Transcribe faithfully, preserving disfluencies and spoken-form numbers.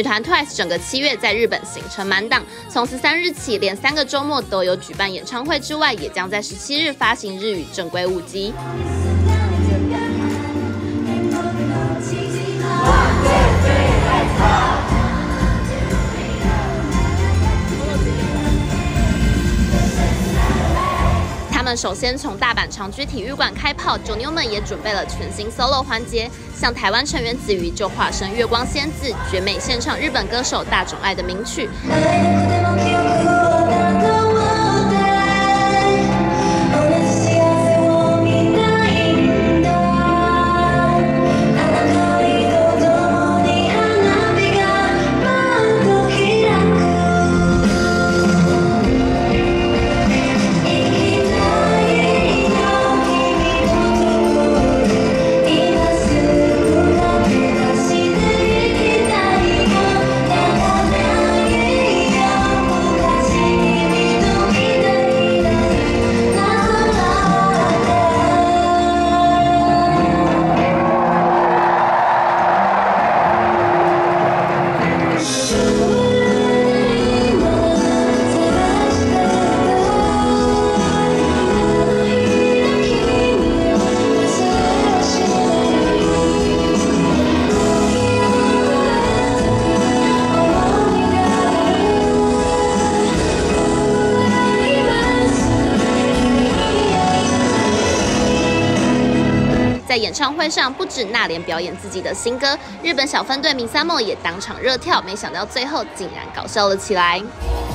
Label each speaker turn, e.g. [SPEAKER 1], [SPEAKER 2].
[SPEAKER 1] 女团 Twice 整个七月在日本行程满档，从十三日起连三个周末都有举办演唱会之外，也将在十七日发行日语正规舞集。 他们首先从大阪长居体育馆开炮，九妞们也准备了全新 solo 环节，像台湾成员子瑜就化身月光仙子，绝美献唱日本歌手大冢爱的名曲。 在演唱会上，不止娜莲表演自己的新歌，日本小分队米三莫也当场热跳，没想到最后竟然搞笑了起来。